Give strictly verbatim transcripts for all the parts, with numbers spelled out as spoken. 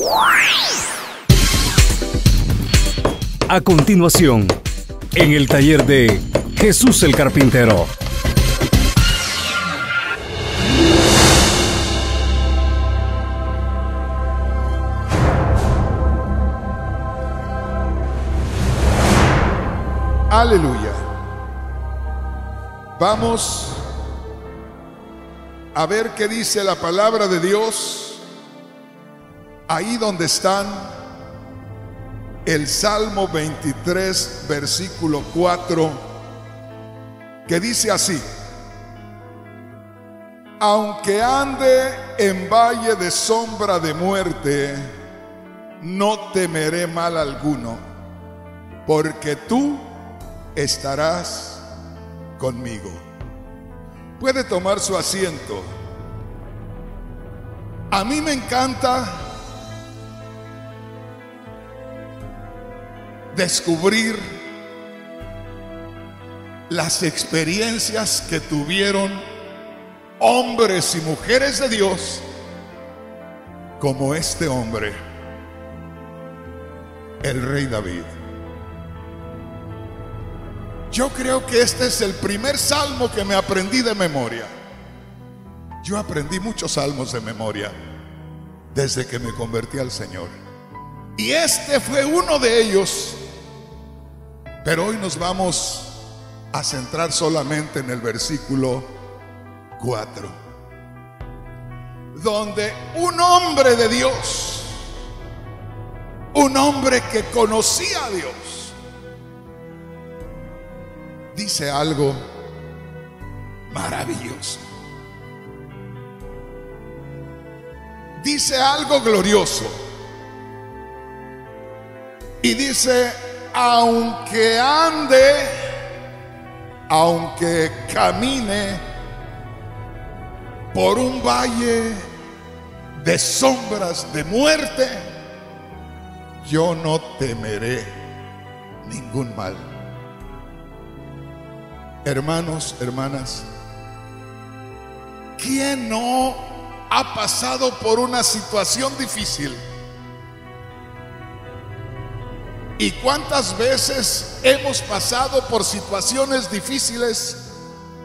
A continuación, en el taller de Jesús el Carpintero. Aleluya. Vamos a ver qué dice la palabra de Dios ahí donde están. El Salmo veintitrés, versículo cuatro, que dice así: aunque ande en valle de sombra de muerte, no temeré mal alguno, porque tú estarás conmigo. Puede tomar su asiento. A mí me encanta descubrir las experiencias que tuvieron hombres y mujeres de Dios como este hombre, el rey David. Yo creo que este es el primer salmo que me aprendí de memoria. Yo aprendí muchos salmos de memoria desde que me convertí al Señor, y este fue uno de ellos. Pero hoy nos vamos a centrar solamente en el versículo cuatro, donde un hombre de Dios, un hombre que conocía a Dios, dice algo maravilloso. Dice algo glorioso. Y dice: aunque ande, aunque camine por un valle de sombras de muerte, yo no temeré ningún mal. Hermanos, hermanas, ¿quién no ha pasado por una situación difícil? ¿Y cuántas veces hemos pasado por situaciones difíciles,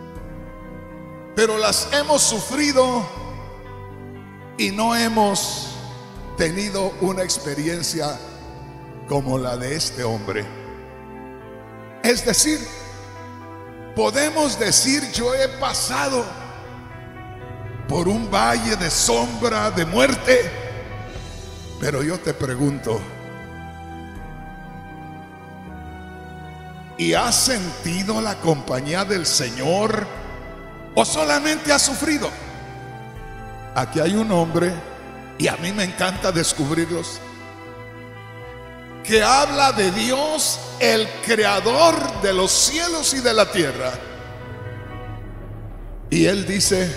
pero las hemos sufrido y no hemos tenido una experiencia como la de este hombre? Es decir, podemos decir: yo he pasado por un valle de sombra de muerte. Pero yo te pregunto, ¿y has sentido la compañía del Señor o solamente has sufrido? Aquí hay un hombre, y a mí me encanta descubrirlos, que habla de Dios, el creador de los cielos y de la tierra. Y él dice: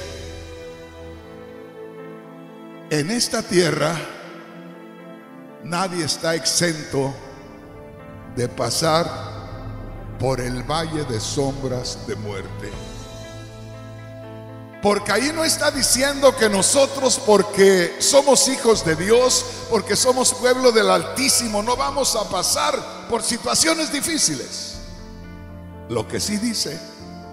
en esta tierra nadie está exento de pasar por el valle de sombras de muerte. Porque ahí no está diciendo que nosotros, porque somos hijos de Dios, porque somos pueblo del Altísimo, no vamos a pasar por situaciones difíciles. Lo que sí dice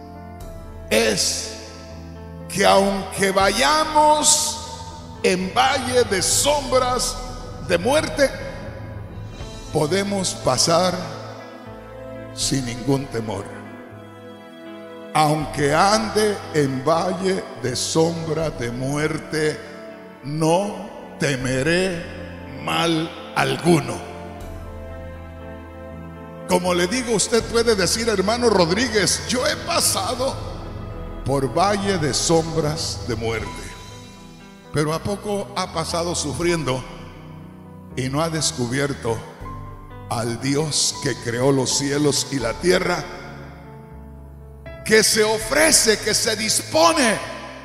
es que aunque vayamos en valle de sombras de muerte, podemos pasar sin ningún temor. Aunque ande en valle de sombra de muerte, no temeré mal alguno. Como le digo, usted puede decir: hermano Rodríguez, yo he pasado por valle de sombras de muerte. Pero ¿a poco ha pasado sufriendo y no ha descubierto al Dios que creó los cielos y la tierra, que se ofrece, que se dispone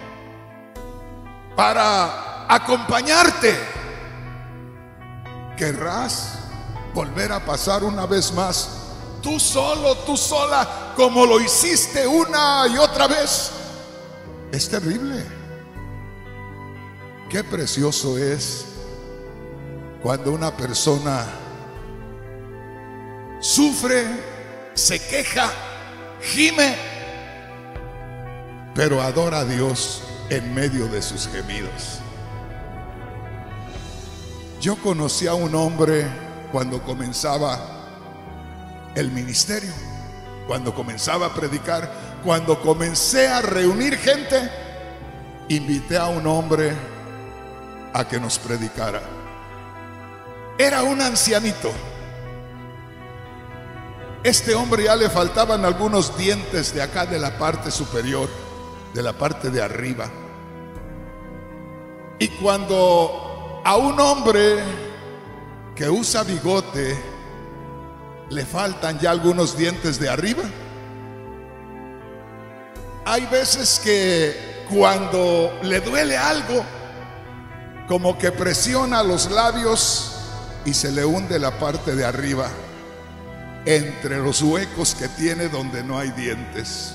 para acompañarte? ¿Querrás volver a pasar una vez más, tú solo, tú sola, como lo hiciste una y otra vez? Es terrible. Qué precioso es cuando una persona sufre, se queja, gime, pero adora a Dios en medio de sus gemidos. Yo conocí a un hombre cuando comenzaba el ministerio, cuando comenzaba a predicar, cuando comencé a reunir gente, invité a un hombre a que nos predicara. Era un ancianito. Este hombre ya le faltaban algunos dientes de acá, de la parte superior, de la parte de arriba. Y cuando a un hombre que usa bigote le faltan ya algunos dientes de arriba, hay veces que cuando le duele algo, como que presiona los labios y se le hunde la parte de arriba entre los huecos que tiene donde no hay dientes.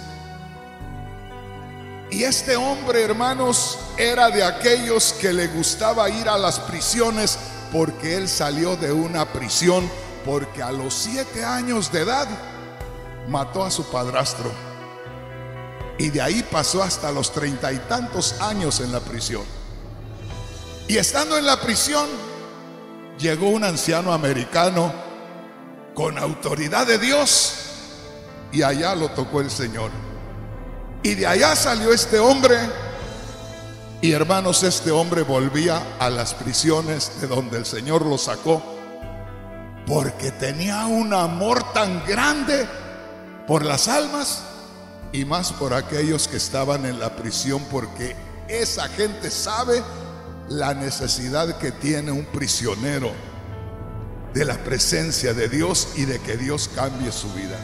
Y este hombre, hermanos, era de aquellos que le gustaba ir a las prisiones, porque él salió de una prisión porque a los siete años de edad mató a su padrastro, y de ahí pasó hasta los treinta y tantos años en la prisión. Y estando en la prisión, llegó un anciano americano con autoridad de Dios, y allá lo tocó el Señor. Y de allá salió este hombre. Y hermanos, este hombre volvía a las prisiones de donde el Señor lo sacó, porque tenía un amor tan grande por las almas, y más por aquellos que estaban en la prisión, porque esa gente sabe la necesidad que tiene un prisionero de la presencia de Dios y de que Dios cambie su vida.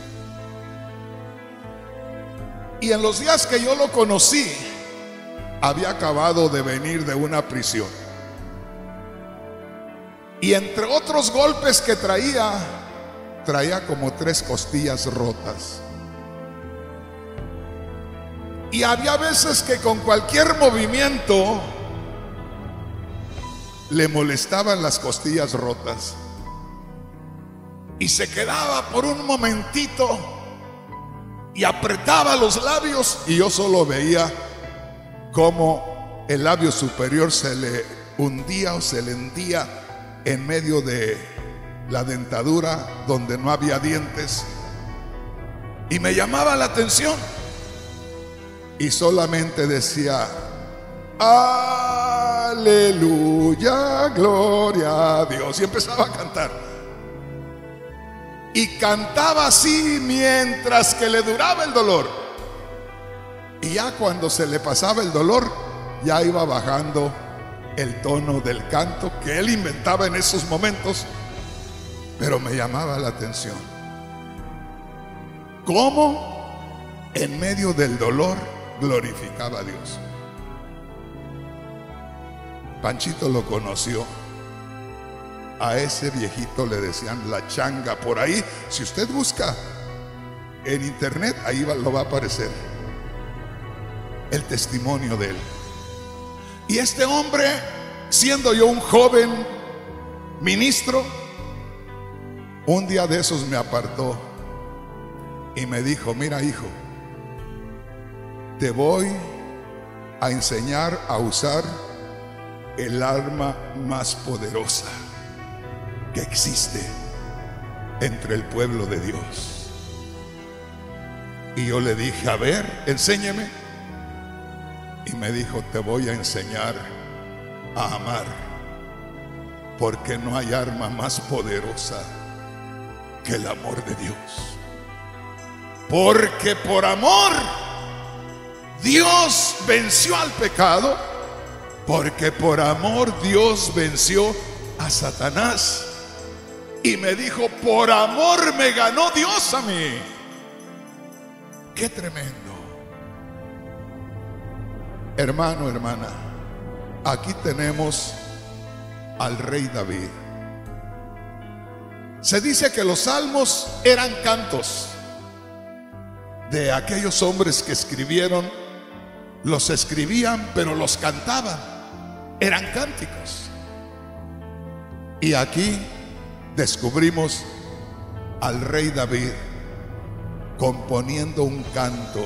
Y en los días que yo lo conocí, había acabado de venir de una prisión, y entre otros golpes que traía, traía como tres costillas rotas. Y había veces que con cualquier movimiento le molestaban las costillas rotas, y se quedaba por un momentito y apretaba los labios, y yo solo veía cómo el labio superior se le hundía o se le hendía en medio de la dentadura donde no había dientes, y me llamaba la atención, y solamente decía: aleluya, gloria a Dios, y empezaba a cantar. Y cantaba así mientras que le duraba el dolor, y ya cuando se le pasaba el dolor, ya iba bajando el tono del canto que él inventaba en esos momentos. Pero me llamaba la atención cómo en medio del dolor glorificaba a Dios. Panchito lo conoció. A ese viejito le decían la changa. Por ahí, si usted busca en internet, ahí va, lo va a aparecer el testimonio de él. Y este hombre, siendo yo un joven ministro, un día de esos me apartó y me dijo: mira, hijo, te voy a enseñar a usar el arma más poderosa que existe entre el pueblo de Dios. Y yo le dije: a ver, enséñeme. Y me dijo: te voy a enseñar a amar, porque no hay arma más poderosa que el amor de Dios. Porque por amor Dios venció al pecado, porque por amor Dios venció a Satanás. Y me dijo: por amor me ganó Dios a mí. Qué tremendo. Hermano, hermana, aquí tenemos al rey David. Se dice que los salmos eran cantos de aquellos hombres que escribieron. Los escribían, pero los cantaban. Eran cánticos. Y aquí descubrimos al rey David componiendo un canto,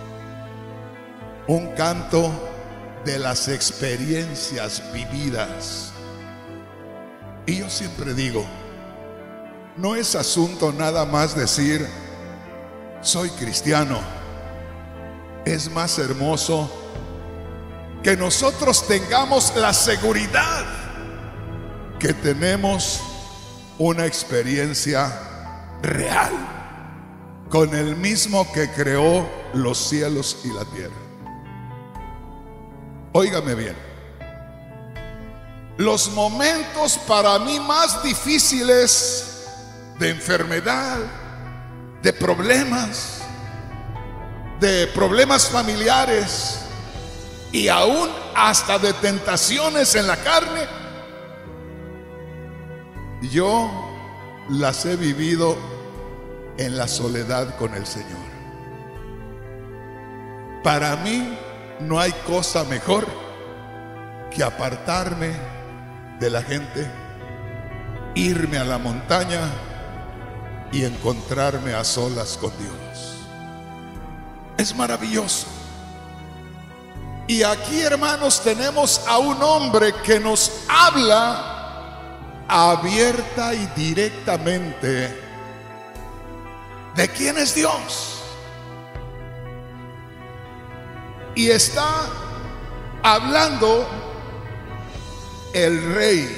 un canto de las experiencias vividas. Y yo siempre digo, no es asunto nada más decir soy cristiano. Es más hermoso que nosotros tengamos la seguridad que tenemos una experiencia real con el mismo que creó los cielos y la tierra. Óigame bien, los momentos para mí más difíciles de enfermedad, de problemas, de problemas familiares y aún hasta de tentaciones en la carne, yo las he vivido en la soledad con el Señor. Para mí no hay cosa mejor que apartarme de la gente, irme a la montaña y encontrarme a solas con Dios. Es maravilloso. Y aquí, hermanos, tenemos a un hombre que nos habla abierta y directamente de quién es Dios. Y está hablando el rey.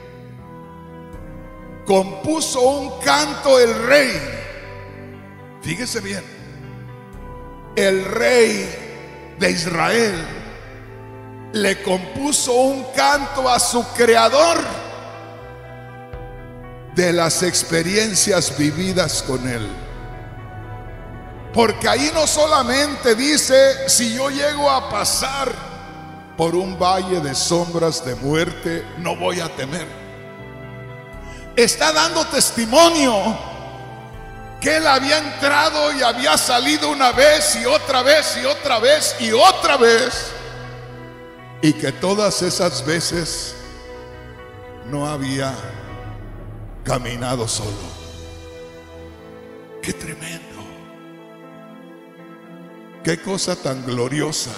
Compuso un canto el rey. Fíjese bien. El rey de Israel le compuso un canto a su creador de las experiencias vividas con él. Porque ahí no solamente dice, si yo llego a pasar por un valle de sombras de muerte, no voy a temer. Está dando testimonio que él había entrado y había salido una vez y otra vez y otra vez y otra vez, y que todas esas veces no había caminado solo. ¡Qué tremendo! ¡Qué cosa tan gloriosa!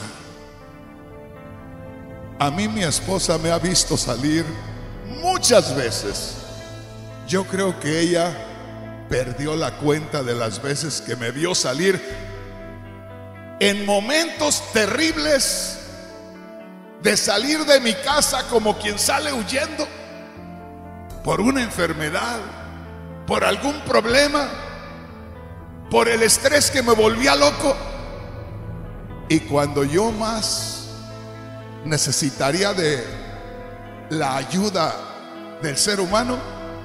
A mí mi esposa me ha visto salir muchas veces. Yo creo que ella perdió la cuenta de las veces que me vio salir en momentos terribles, de salir de mi casa como quien sale huyendo por una enfermedad, por algún problema, por el estrés que me volvía loco. Y cuando yo más necesitaría de la ayuda del ser humano,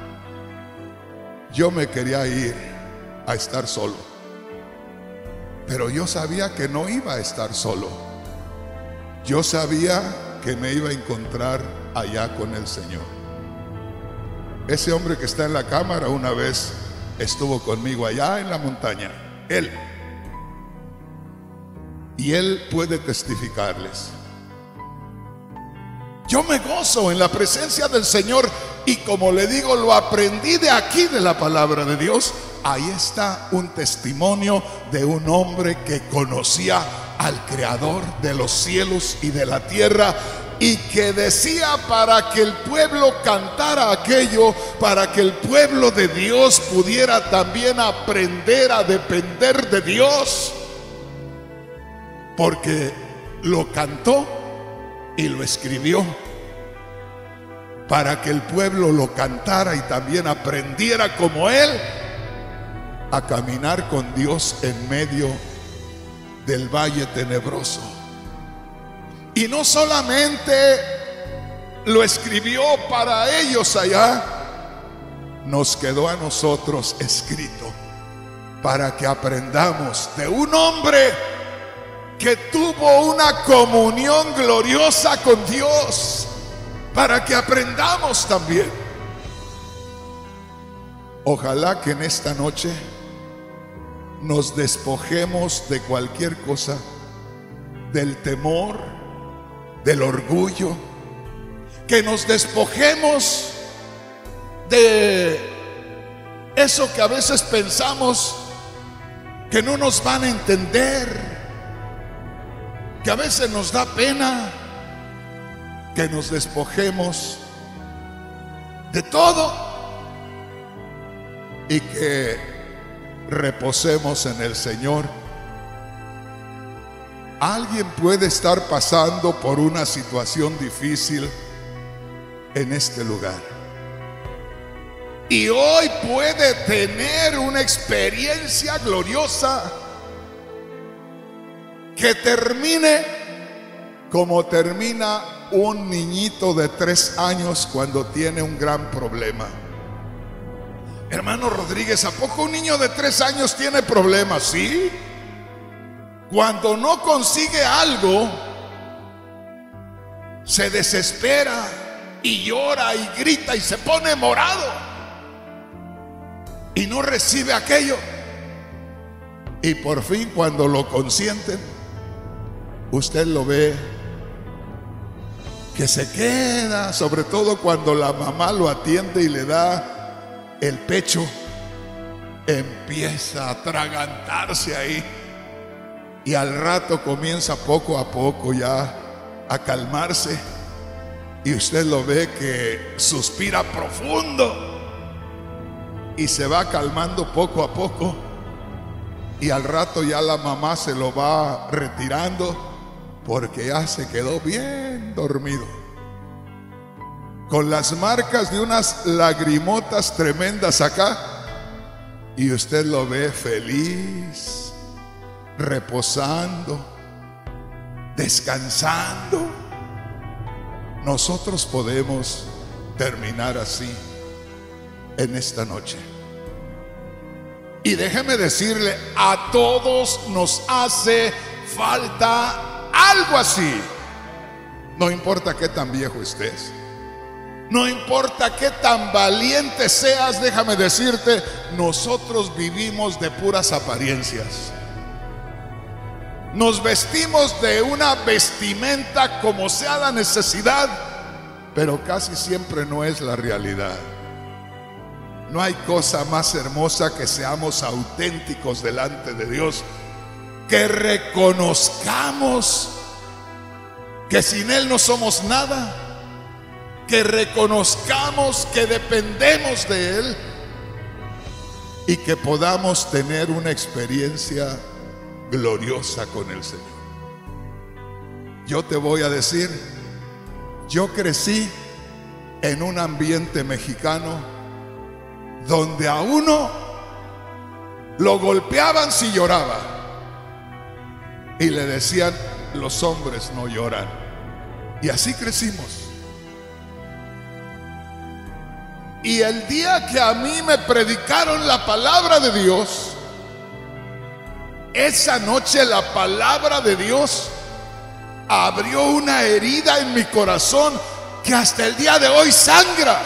yo me quería ir a estar solo. Pero yo sabía que no iba a estar solo. Yo sabía que me iba a encontrar allá con el Señor. Ese hombre que está en la cámara una vez estuvo conmigo allá en la montaña. Él. Y él puede testificarles. Yo me gozo en la presencia del Señor, y como le digo, lo aprendí de aquí, de la palabra de Dios. Ahí está un testimonio de un hombre que conocía al Creador de los cielos y de la tierra, y que decía para que el pueblo cantara aquello, para que el pueblo de Dios pudiera también aprender a depender de Dios, porque lo cantó y lo escribió para que el pueblo lo cantara y también aprendiera como él a caminar con Dios en medio del valle tenebroso. Y no solamente lo escribió para ellos allá, nos quedó a nosotros escrito para que aprendamos de un hombre que tuvo una comunión gloriosa con Dios, para que aprendamos también. Ojalá que en esta noche nos despojemos de cualquier cosa, del temor, del orgullo, que nos despojemos de eso que a veces pensamos que no nos van a entender, que a veces nos da pena, que nos despojemos de todo y que reposemos en el Señor. Alguien puede estar pasando por una situación difícil en este lugar y hoy puede tener una experiencia gloriosa que termine como termina un niñito de tres años cuando tiene un gran problema. Hermano Rodríguez, ¿a poco un niño de tres años tiene problemas? Sí. Cuando no consigue algo, se desespera y llora y grita y se pone morado y no recibe aquello. Y por fin, cuando lo consienten, usted lo ve que se queda, sobre todo cuando la mamá lo atiende y le da el pecho, empieza a atragantarse ahí. Y al rato comienza poco a poco ya a calmarse. Y usted lo ve que suspira profundo y se va calmando poco a poco. Y al rato ya la mamá se lo va retirando porque ya se quedó bien dormido, con las marcas de unas lagrimotas tremendas acá. Y usted lo ve feliz, reposando, descansando. Nosotros podemos terminar así en esta noche. Y déjeme decirle, a todos nos hace falta algo así. No importa qué tan viejo estés, no importa qué tan valiente seas, déjame decirte, nosotros vivimos de puras apariencias. Nos vestimos de una vestimenta como sea la necesidad, pero casi siempre no es la realidad. No hay cosa más hermosa que seamos auténticos delante de Dios, que reconozcamos que sin Él no somos nada, que reconozcamos que dependemos de Él y que podamos tener una experiencia gloriosa con el Señor. Yo te voy a decir, yo crecí en un ambiente mexicano donde a uno lo golpeaban si lloraba y le decían, los hombres no lloran. Y así crecimos. Y el día que a mí me predicaron la palabra de Dios, esa noche la palabra de Dios abrió una herida en mi corazón que hasta el día de hoy sangra.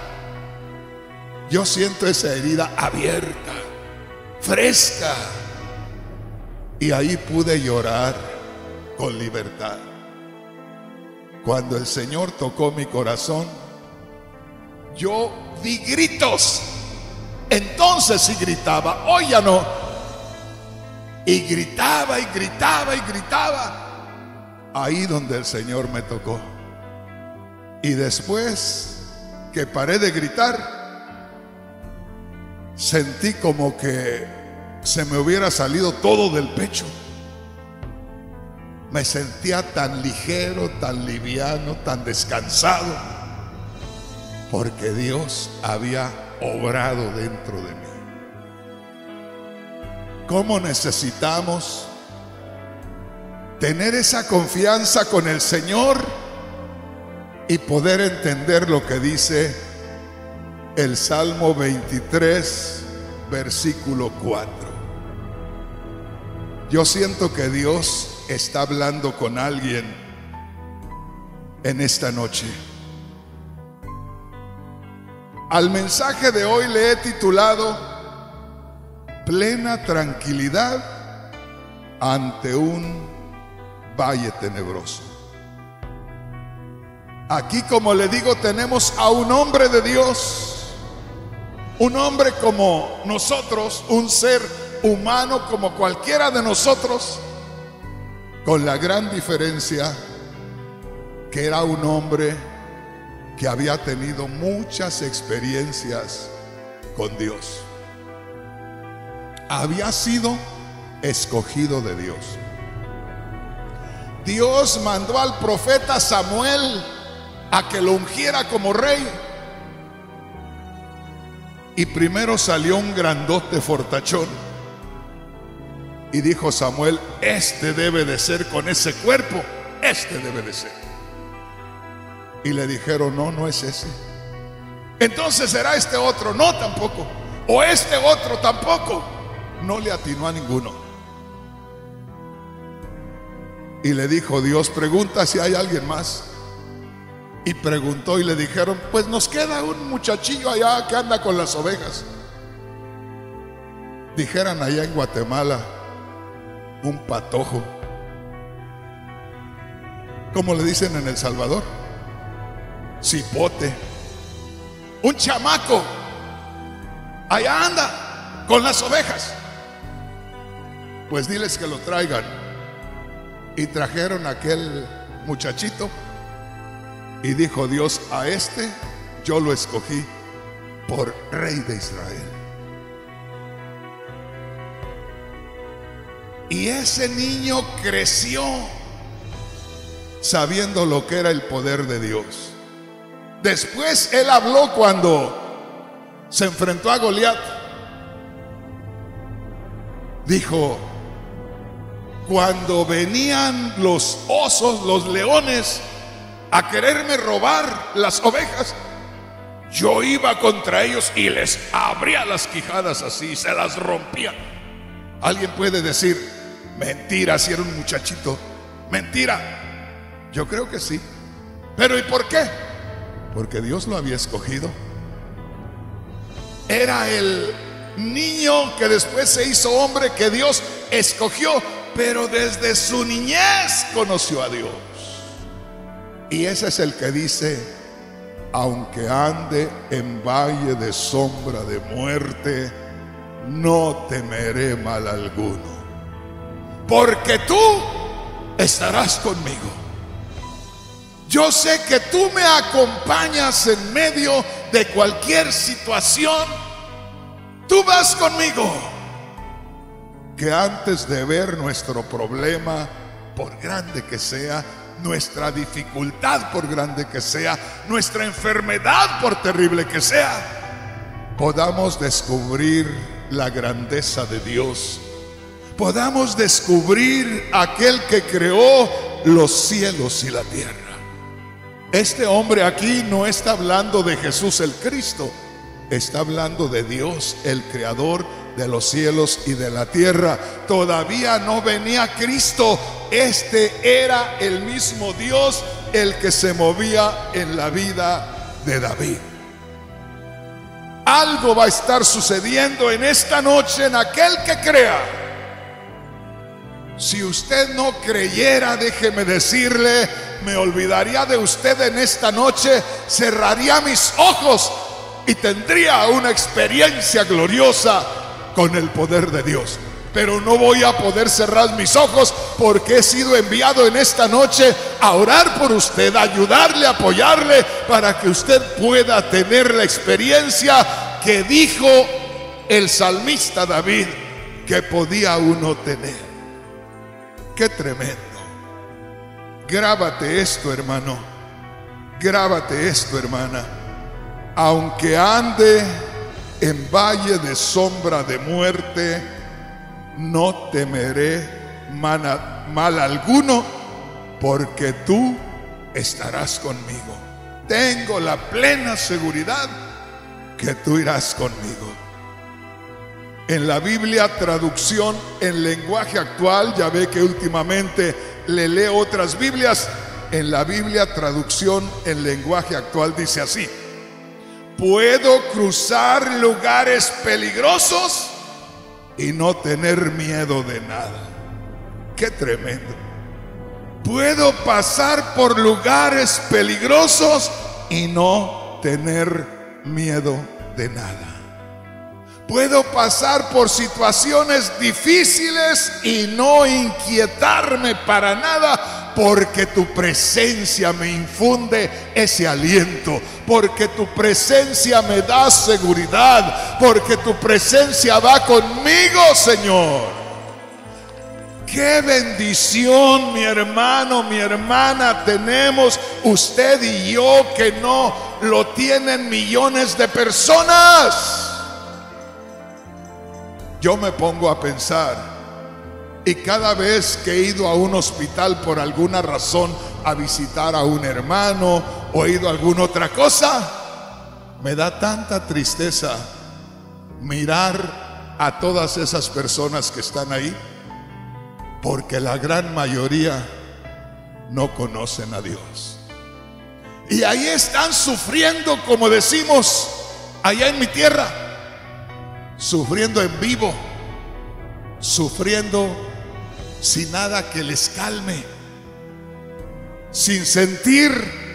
Yo siento esa herida abierta, fresca, y ahí pude llorar con libertad. Cuando el Señor tocó mi corazón, yo di gritos. Entonces sí gritaba, hoy ya no. Y gritaba y gritaba y gritaba ahí donde el Señor me tocó. Y después que paré de gritar, sentí como que se me hubiera salido todo del pecho. Me sentía tan ligero, tan liviano, tan descansado, porque Dios había obrado dentro de mí. ¿Cómo necesitamos tener esa confianza con el Señor y poder entender lo que dice el Salmo veintitrés, versículo cuatro? Yo siento que Dios está hablando con alguien en esta noche. Al mensaje de hoy le he titulado Plena tranquilidad ante un valle tenebroso. Aquí, como le digo, tenemos a un hombre de Dios Un hombre como nosotros, un ser humano como cualquiera de nosotros, con la gran diferencia que era un hombre que había tenido muchas experiencias con Dios. Había sido escogido de Dios. Dios mandó al profeta Samuel a que lo ungiera como rey. Y primero salió un grandote fortachón. Y dijo Samuel: este debe de ser con ese cuerpo, este debe de ser. Y le dijeron: no, no es ese. Entonces será este otro. No, tampoco. O este otro, tampoco. No le atinó a ninguno. Y le dijo Dios: pregunta si hay alguien más. Y preguntó y le dijeron: pues nos queda un muchachillo allá que anda con las ovejas. Dijeran allá en Guatemala, un patojo. ¿Cómo le dicen en El Salvador? Cipote. Un chamaco. Allá anda con las ovejas. Pues diles que lo traigan. Y trajeron a aquel muchachito. Y dijo Dios: a este yo lo escogí por rey de Israel. Y ese niño creció sabiendo lo que era el poder de Dios. Después él habló cuando se enfrentó a Goliat. Dijo: cuando venían los osos, los leones, a quererme robar las ovejas, yo iba contra ellos y les abría las quijadas así, se las rompía. Alguien puede decir: mentira, si era un muchachito. Mentira. Yo creo que sí. Pero ¿y por qué? Porque Dios lo había escogido. Era el niño que después se hizo hombre, que Dios escogió, pero desde su niñez conoció a Dios. Y ese es el que dice: aunque ande en valle de sombra de muerte, no temeré mal alguno, porque tú estarás conmigo. Yo sé que tú me acompañas en medio de cualquier situación. Tú vas conmigo. Que antes de ver nuestro problema, por grande que sea, nuestra dificultad, por grande que sea, nuestra enfermedad, por terrible que sea, podamos descubrir la grandeza de Dios. Podamos descubrir aquel que creó los cielos y la tierra. Este hombre aquí no está hablando de Jesús el Cristo, está hablando de Dios, el creador de los cielos y de la tierra. Todavía no venía Cristo. Este era el mismo Dios, el que se movía en la vida de David. Algo va a estar sucediendo en esta noche en aquel que crea. Si usted no creyera, déjeme decirle, me olvidaría de usted en esta noche, cerraría mis ojos y tendría una experiencia gloriosa con el poder de Dios. Pero no voy a poder cerrar mis ojos, porque he sido enviado en esta noche a orar por usted, a ayudarle, a apoyarle, para que usted pueda tener la experiencia que dijo el salmista David que podía uno tener. Qué tremendo. Grábate esto, hermano. Grábate esto, hermana. Aunque ande en valle de sombra de muerte, no temeré mal, mal alguno, porque tú estarás conmigo. Tengo la plena seguridad que tú irás conmigo. En la Biblia, traducción en lenguaje actual, ya ve que últimamente le leo otras Biblias. En la Biblia, traducción en lenguaje actual, dice así: puedo cruzar lugares peligrosos y no tener miedo de nada. Qué tremendo. Puedo pasar por lugares peligrosos y no tener miedo de nada. Puedo pasar por situaciones difíciles y no inquietarme para nada, porque tu presencia me infunde ese aliento, porque tu presencia me da seguridad, porque tu presencia va conmigo, Señor. Qué bendición, mi hermano, mi hermana, tenemos usted y yo, que no lo tienen millones de personas. Yo me pongo a pensar, y cada vez que he ido a un hospital por alguna razón a visitar a un hermano o he ido a alguna otra cosa, me da tanta tristeza mirar a todas esas personas que están ahí, porque la gran mayoría no conocen a Dios. Y ahí están sufriendo, como decimos allá en mi tierra, sufriendo en vivo, sufriendo sin nada que les calme, sin sentir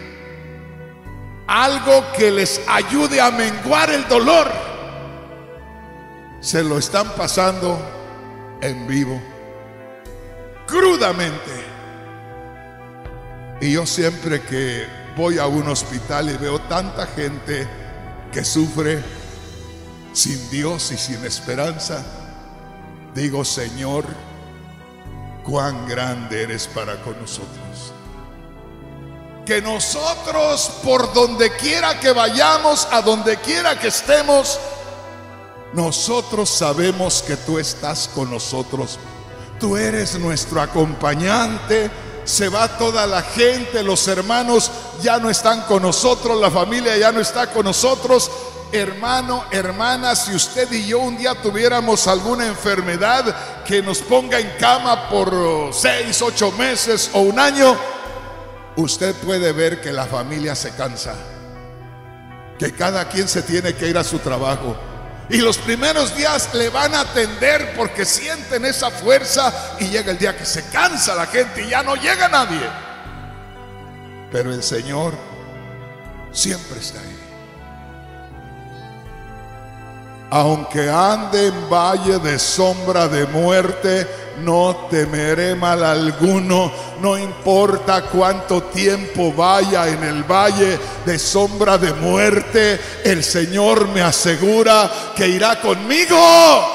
algo que les ayude a menguar el dolor. Se lo están pasando en vivo, crudamente. Y yo siempre que voy a un hospital y veo tanta gente que sufre sin Dios y sin esperanza, digo: Señor, cuán grande eres para con nosotros. Que nosotros, por donde quiera que vayamos, a donde quiera que estemos, nosotros sabemos que tú estás con nosotros. Tú eres nuestro acompañante. Se va toda la gente, los hermanos ya no están con nosotros, la familia ya no está con nosotros. Hermano, hermana, si usted y yo un día tuviéramos alguna enfermedad que nos ponga en cama por seis, ocho meses o un año, usted puede ver que la familia se cansa, que cada quien se tiene que ir a su trabajo. Y los primeros días le van a atender porque sienten esa fuerza, y llega el día que se cansa la gente y ya no llega nadie. Pero el Señor siempre está ahí. Aunque ande en valle de sombra de muerte, no temeré mal alguno. No importa cuánto tiempo vaya en el valle de sombra de muerte, el Señor me asegura que irá conmigo.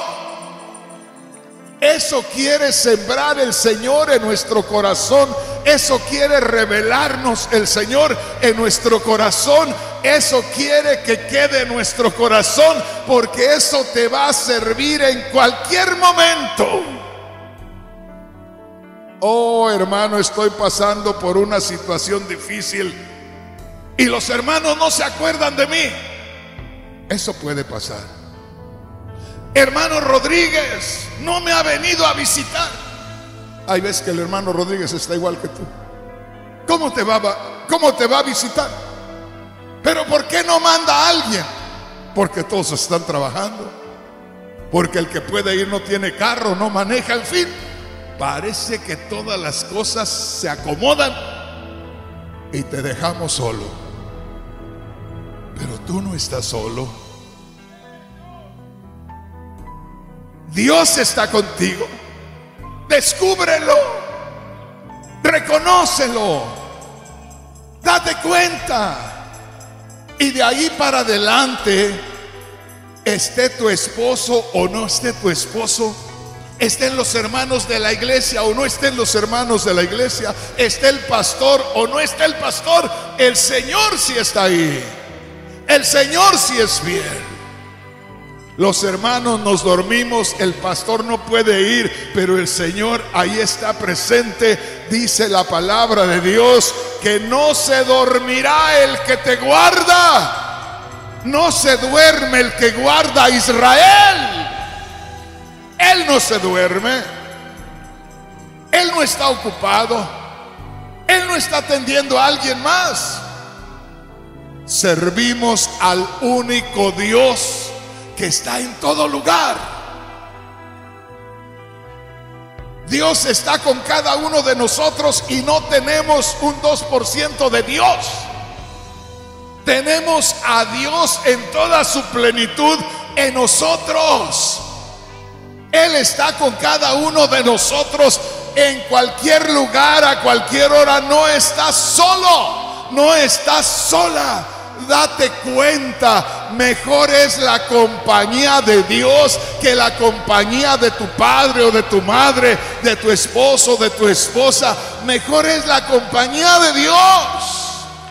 Eso quiere sembrar el Señor en nuestro corazón. Eso quiere revelarnos el Señor en nuestro corazón. Eso quiere que quede en nuestro corazón, porque eso te va a servir en cualquier momento. Oh, hermano, estoy pasando por una situación difícil y los hermanos no se acuerdan de mí. Eso puede pasar. Hermano Rodríguez no me ha venido a visitar. Hay veces que el hermano Rodríguez está igual que tú. ¿Cómo te va, cómo te va a visitar? Pero ¿por qué no manda a alguien? Porque todos están trabajando, porque el que puede ir no tiene carro, no maneja, en fin. Parece que todas las cosas se acomodan y te dejamos solo. Pero tú no estás solo. Dios está contigo. Descúbrelo, reconócelo, date cuenta. Y de ahí para adelante, esté tu esposo o no esté tu esposo, estén los hermanos de la iglesia o no estén los hermanos de la iglesia, esté el pastor o no esté el pastor, el Señor sí está ahí. El Señor sí es fiel. Los hermanos nos dormimos, el pastor no puede ir, pero el Señor ahí está presente. Dice la palabra de Dios que no se dormirá el que te guarda. No se duerme el que guarda a Israel. Él no se duerme. Él no está ocupado. Él no está atendiendo a alguien más. Servimos al único Dios que está en todo lugar. Dios está con cada uno de nosotros y no tenemos un dos por ciento de Dios. Tenemos a Dios en toda su plenitud en nosotros. Él está con cada uno de nosotros en cualquier lugar, a cualquier hora. No estás solo, no estás sola. Date cuenta, mejor es la compañía de Dios que la compañía de tu padre o de tu madre, de tu esposo, de tu esposa. Mejor es la compañía de Dios.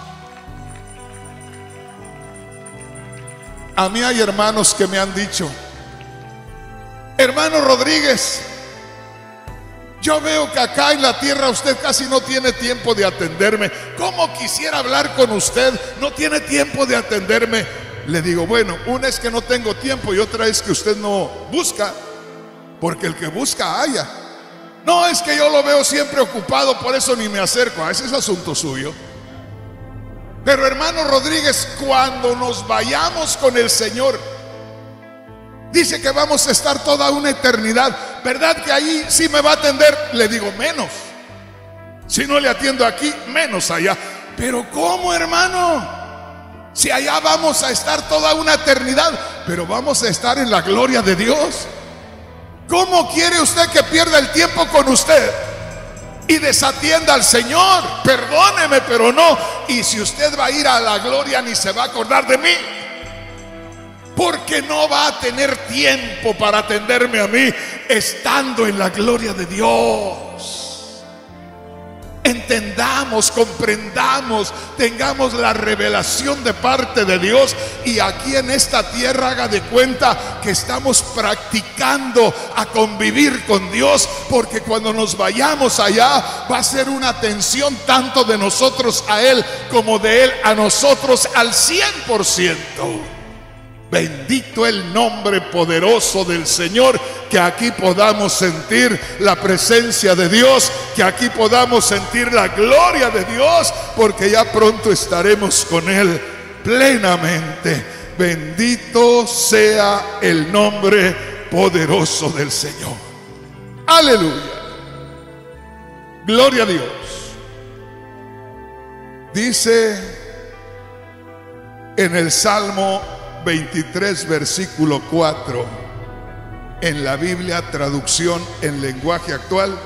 A mí hay hermanos que me han dicho: hermano Rodríguez, yo veo que acá en la tierra usted casi no tiene tiempo de atenderme. ¿Cómo quisiera hablar con usted? No tiene tiempo de atenderme. Le digo, bueno, una es que no tengo tiempo y otra es que usted no busca, porque el que busca halla. No, es que yo lo veo siempre ocupado, por eso ni me acerco. A ese es asunto suyo. Pero hermano Rodríguez, cuando nos vayamos con el Señor, dice que vamos a estar toda una eternidad. ¿Verdad que ahí sí me va a atender? Le digo, menos. Si no le atiendo aquí, menos allá. Pero ¿cómo, hermano? Si allá vamos a estar toda una eternidad, pero vamos a estar en la gloria de Dios. ¿Cómo quiere usted que pierda el tiempo con usted y desatienda al Señor? Perdóneme, pero no. Y si usted va a ir a la gloria, ni se va a acordar de mí, porque no va a tener tiempo para atenderme a mí estando en la gloria de Dios. Entendamos, comprendamos, tengamos la revelación de parte de Dios, y aquí en esta tierra haga de cuenta que estamos practicando a convivir con Dios, porque cuando nos vayamos allá va a ser una atención tanto de nosotros a Él como de Él a nosotros al cien por ciento. Bendito el nombre poderoso del Señor. Que aquí podamos sentir la presencia de Dios, que aquí podamos sentir la gloria de Dios, porque ya pronto estaremos con Él plenamente. Bendito sea el nombre poderoso del Señor. Aleluya. Gloria a Dios. Dice en el Salmo veintitrés, versículo cuatro, en la Biblia traducción en lenguaje actual: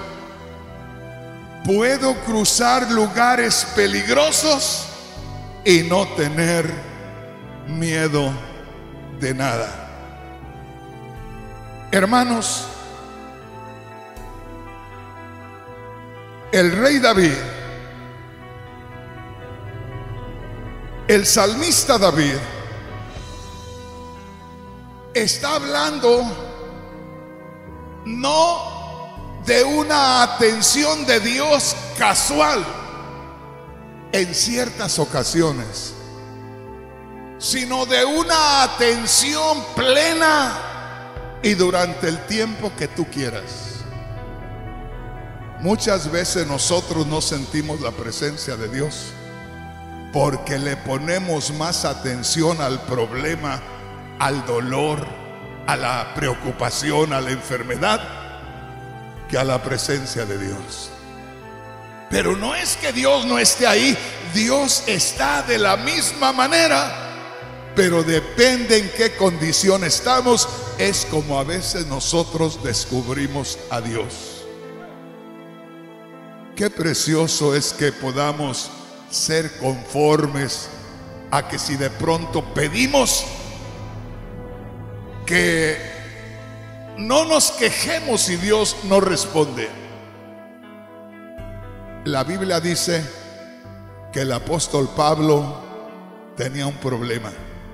puedo cruzar lugares peligrosos y no tener miedo de nada. Hermanos, el rey David, el salmista David, está hablando no de una atención de Dios casual en ciertas ocasiones, sino de una atención plena y durante el tiempo que tú quieras. Muchas veces nosotros no sentimos la presencia de Dios porque le ponemos más atención al problema, al dolor, a la preocupación, a la enfermedad, que a la presencia de Dios. Pero no es que Dios no esté ahí, Dios está de la misma manera, pero depende en qué condición estamos, es como a veces nosotros descubrimos a Dios. Qué precioso es que podamos ser conformes a que si de pronto pedimos, que no nos quejemos si Dios no responde. La Biblia dice que el apóstol Pablo tenía un problema.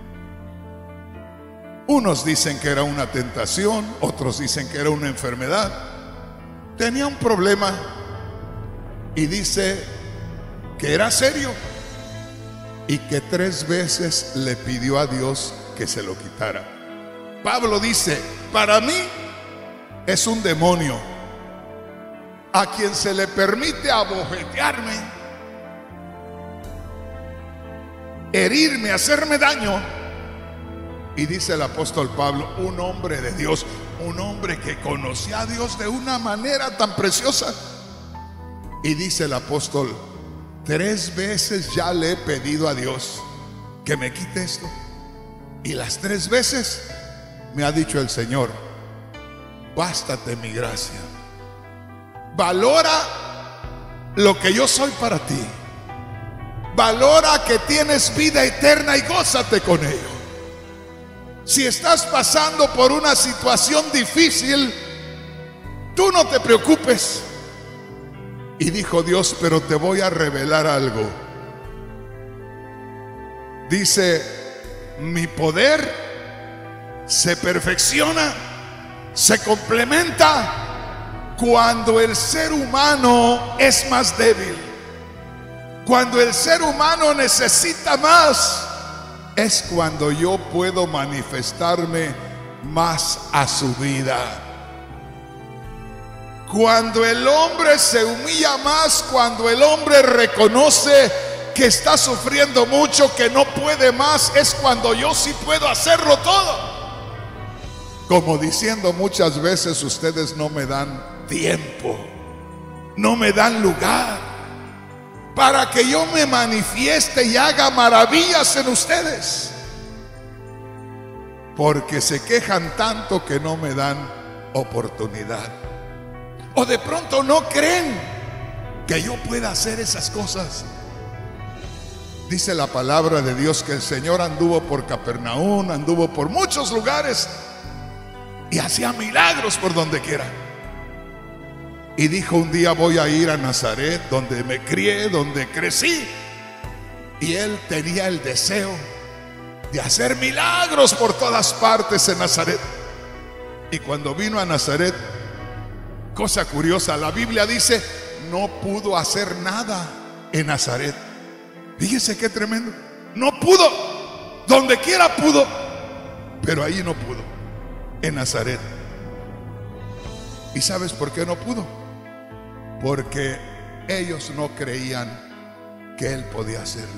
Unos dicen que era una tentación, otros dicen que era una enfermedad. Tenía un problema y dice que era serio y que tres veces le pidió a Dios que se lo quitara. Pablo dice: para mí es un demonio a quien se le permite abofetearme, herirme, hacerme daño. Y dice el apóstol Pablo, un hombre de Dios, un hombre que conocía a Dios de una manera tan preciosa. Y dice el apóstol: tres veces ya le he pedido a Dios que me quite esto, y las tres veces me ha dicho el Señor: bástate mi gracia. Valora lo que yo soy para ti. Valora que tienes vida eterna y gózate con ello. Si estás pasando por una situación difícil, tú no te preocupes. Y dijo Dios: pero te voy a revelar algo. Dice: mi poder se perfecciona, se complementa cuando el ser humano es más débil. Cuando el ser humano necesita más, es cuando yo puedo manifestarme más a su vida. Cuando el hombre se humilla más, cuando el hombre reconoce que está sufriendo mucho, que no puede más, es cuando yo sí puedo hacerlo todo. Como diciendo muchas veces: ustedes no me dan tiempo, no me dan lugar para que yo me manifieste y haga maravillas en ustedes, porque se quejan tanto que no me dan oportunidad, o de pronto no creen que yo pueda hacer esas cosas. Dice la palabra de Dios que el Señor anduvo por Capernaum, anduvo por muchos lugares y hacía milagros por donde quiera. Y dijo: un día voy a ir a Nazaret, donde me crié, donde crecí. Y él tenía el deseo de hacer milagros por todas partes en Nazaret. Y cuando vino a Nazaret, cosa curiosa, la Biblia dice: no pudo hacer nada en Nazaret. Fíjese qué tremendo. No pudo. Donde quiera pudo, pero ahí no pudo, en Nazaret. ¿Y sabes por qué no pudo? Porque ellos no creían que él podía hacerlo.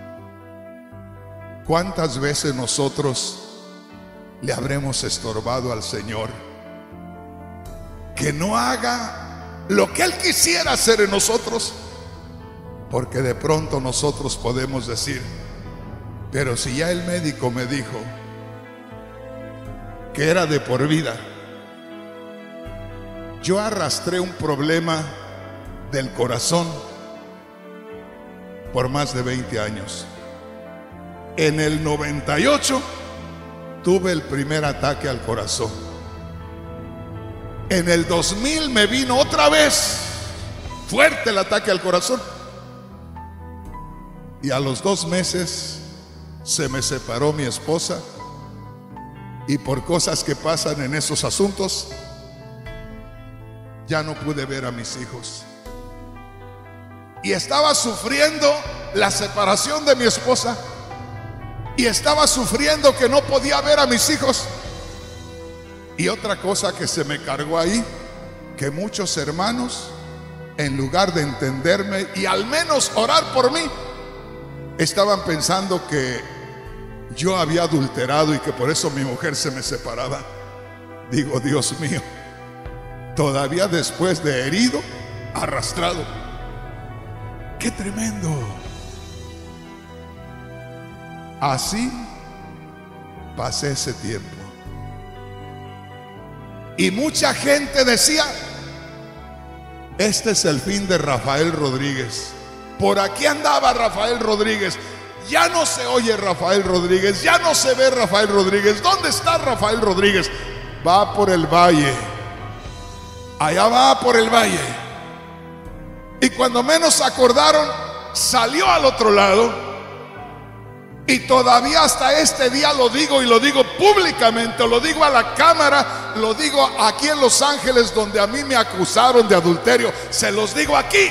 ¿Cuántas veces nosotros le habremos estorbado al Señor que no haga lo que él quisiera hacer en nosotros? Porque de pronto nosotros podemos decir: pero si ya el médico me dijo que era de por vida. Yo arrastré un problema del corazón por más de veinte años. En el noventa y ocho tuve el primer ataque al corazón. En el dos mil me vino otra vez fuerte el ataque al corazón. Y a los dos meses se me separó mi esposa. Y por cosas que pasan en esos asuntos, ya no pude ver a mis hijos. Y estaba sufriendo la separación de mi esposa. Y estaba sufriendo que no podía ver a mis hijos. Y otra cosa que se me cargó ahí, que muchos hermanos, en lugar de entenderme y al menos orar por mí, estaban pensando que yo había adulterado y que por eso mi mujer se me separaba. Digo: Dios mío, todavía después de herido, arrastrado. ¡Qué tremendo! Así pasé ese tiempo. Y mucha gente decía: este es el fin de Rafael Rodríguez. Por aquí andaba Rafael Rodríguez. Ya no se oye Rafael Rodríguez, ya no se ve Rafael Rodríguez. ¿Dónde está Rafael Rodríguez? Va por el valle. Allá va por el valle. Y cuando menos acordaron, salió al otro lado. Y todavía hasta este día lo digo, y lo digo públicamente, lo digo a la cámara, lo digo aquí en Los Ángeles, donde a mí me acusaron de adulterio. Se los digo aquí: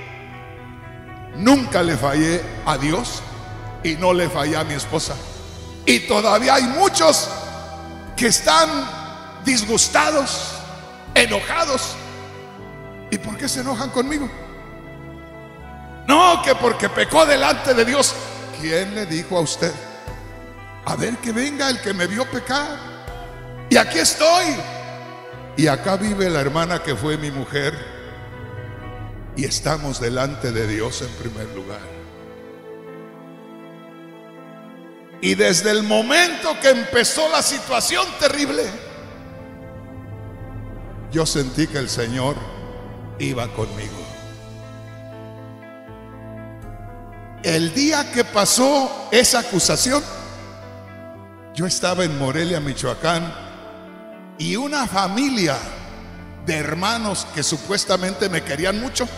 nunca le fallé a Dios y no le fallé a mi esposa. Y todavía hay muchos que están disgustados, enojados. ¿Y por qué se enojan conmigo? No, que porque pecó delante de Dios. ¿Quién le dijo a usted? A ver, que venga el que me vio pecar. Y aquí estoy. Y acá vive la hermana que fue mi mujer. Y estamos delante de Dios en primer lugar. Y desde el momento que empezó la situación terrible, yo sentí que el Señor iba conmigo. El día que pasó esa acusación, yo estaba en Morelia, Michoacán, y una familia de hermanos que supuestamente me querían mucho,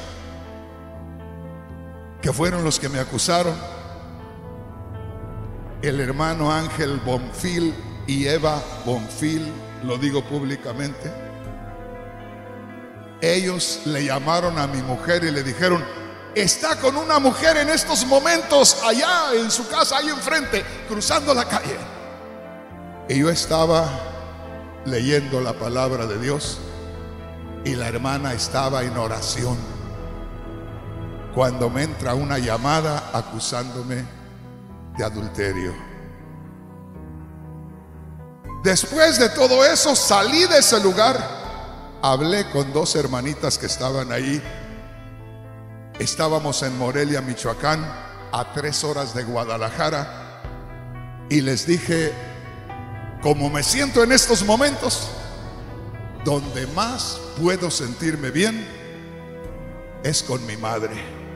que fueron los que me acusaron, el hermano Ángel Bonfil y Eva Bonfil, lo digo públicamente. Ellos le llamaron a mi mujer y le dijeron: está con una mujer en estos momentos allá en su casa, ahí enfrente, cruzando la calle. Y yo estaba leyendo la palabra de Dios y la hermana estaba en oración, cuando me entra una llamada acusándome de adulterio. Después de todo eso, salí de ese lugar, hablé con dos hermanitas que estaban ahí. Estábamos en Morelia, Michoacán, a tres horas de Guadalajara, y les dije: como me siento en estos momentos, donde más puedo sentirme bien es con mi madre.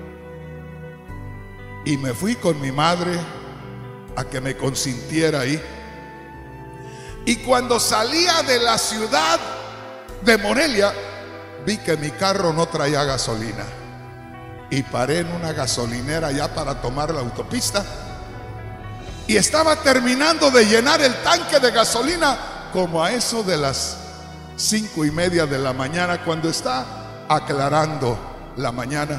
Y me fui con mi madre a que me consintiera ahí. Y cuando salía de la ciudad de Morelia, vi que mi carro no traía gasolina, y paré en una gasolinera ya para tomar la autopista, y estaba terminando de llenar el tanque de gasolina como a eso de las cinco y media de la mañana, cuando está aclarando la mañana,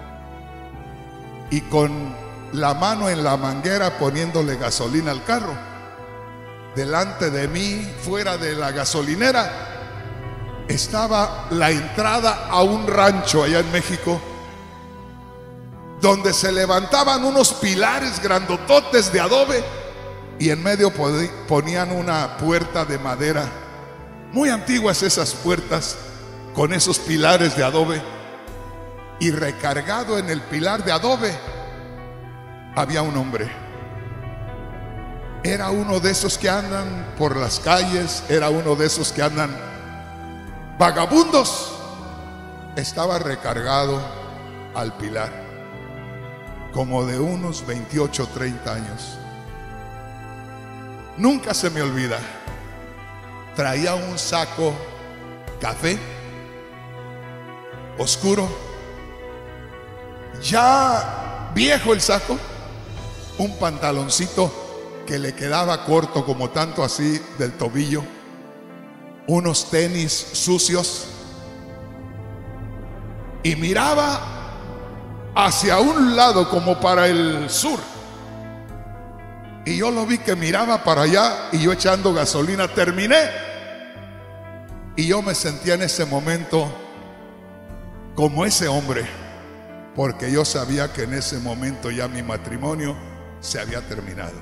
y con la mano en la manguera poniéndole gasolina al carro. Delante de mí, fuera de la gasolinera, estaba la entrada a un rancho allá en México, donde se levantaban unos pilares grandototes de adobe, y en medio ponían una puerta de madera. Muy antiguas esas puertas, con esos pilares de adobe. Y recargado en el pilar de adobe había un hombre. Era uno de esos que andan por las calles, era uno de esos que andan vagabundos. Estaba recargado al pilar, como de unos veintiocho, treinta años. Nunca se me olvida. Traía un saco café oscuro, ya viejo el saco, un pantaloncito que le quedaba corto como tanto así del tobillo, unos tenis sucios, y miraba hacia un lado como para el sur. Y yo lo vi que miraba para allá, y yo echando gasolina terminé, y yo me sentía en ese momento como ese hombre, porque yo sabía que en ese momento ya mi matrimonio se había terminado.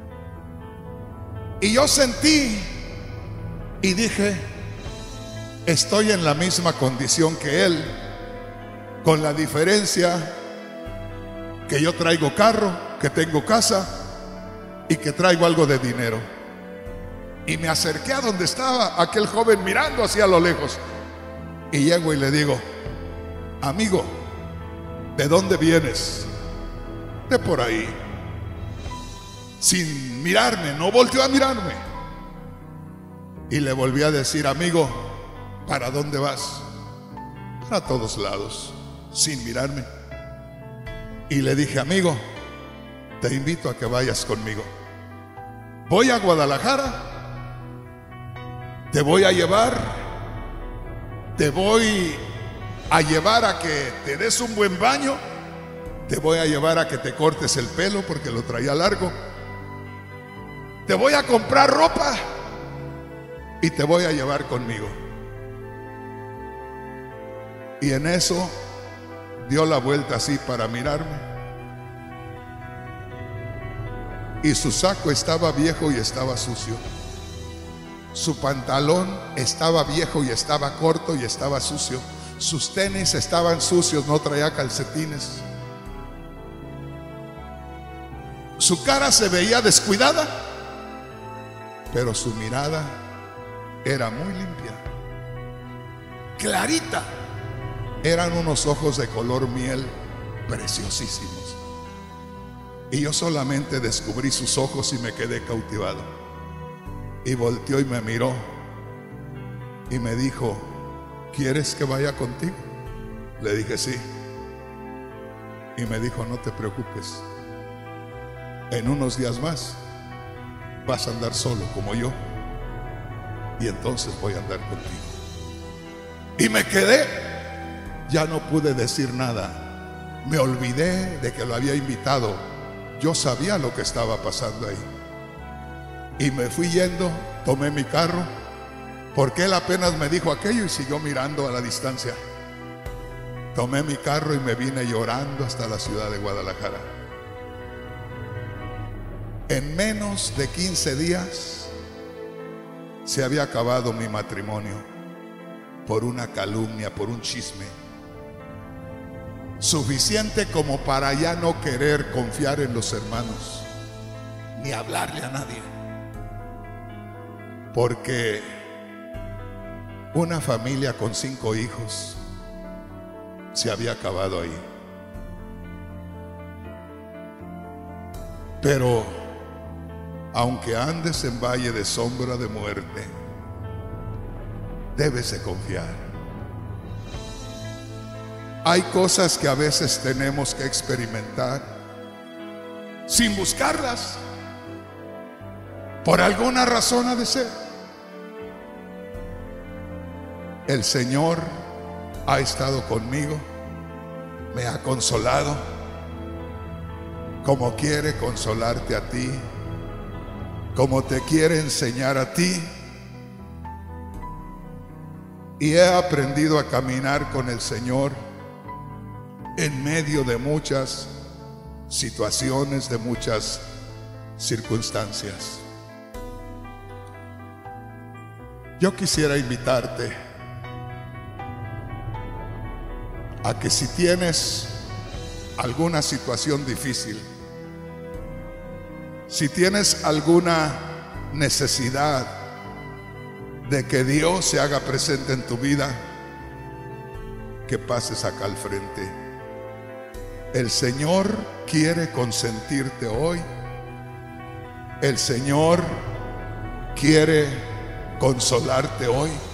Y yo sentí y dije: estoy en la misma condición que él, con la diferencia que yo traigo carro, que tengo casa y que traigo algo de dinero. Y me acerqué a donde estaba aquel joven mirando hacia lo lejos, y llego y le digo: amigo, ¿de dónde vienes? De por ahí. Sin mirarme, no volteó a mirarme. Y le volví a decir: amigo, ¿para dónde vas? Para todos lados, sin mirarme. Y le dije: amigo, te invito a que vayas conmigo. Voy a Guadalajara, te voy a llevar, te voy a llevar a que te des un buen baño, te voy a llevar a que te cortes el pelo porque lo traía largo, te voy a comprar ropa y te voy a llevar conmigo. Y en eso dio la vuelta así para mirarme, y su saco estaba viejo y estaba sucio, su pantalón estaba viejo y estaba corto y estaba sucio, sus tenis estaban sucios, no traía calcetines, Su cara se veía descuidada, pero su mirada era muy limpia, clarita. Eran unos ojos de color miel preciosísimos. Y yo solamente descubrí sus ojos y me quedé cautivado. Y volteó y me miró y me dijo: ¿quieres que vaya contigo? Le dije sí. Y me dijo: no te preocupes, en unos días más vas a andar solo como yo, y entonces voy a andar contigo. Y me quedé, ya no pude decir nada. Me olvidé de que lo había invitado. Yo sabía lo que estaba pasando ahí. Y me fui yendo, tomé mi carro, porque él apenas me dijo aquello y siguió mirando a la distancia. Tomé mi carro y me vine llorando hasta la ciudad de Guadalajara. En menos de quince días se había acabado mi matrimonio por una calumnia, por un chisme, suficiente como para ya no querer confiar en los hermanos ni hablarle a nadie, porque una familia con cinco hijos se había acabado ahí. Pero aunque andes en valle de sombra de muerte, debes de confiar. Hay cosas que a veces tenemos que experimentar sin buscarlas, por alguna razón ha de ser. El Señor ha estado conmigo, me ha consolado, como quiere consolarte a ti, como te quiere enseñar a ti. Y he aprendido a caminar con el Señor en medio de muchas situaciones, de muchas circunstancias. Yo quisiera invitarte a que, si tienes alguna situación difícil, si tienes alguna necesidad de que Dios se haga presente en tu vida, que pases acá al frente. El Señor quiere consentirte hoy. El Señor quiere consolarte hoy.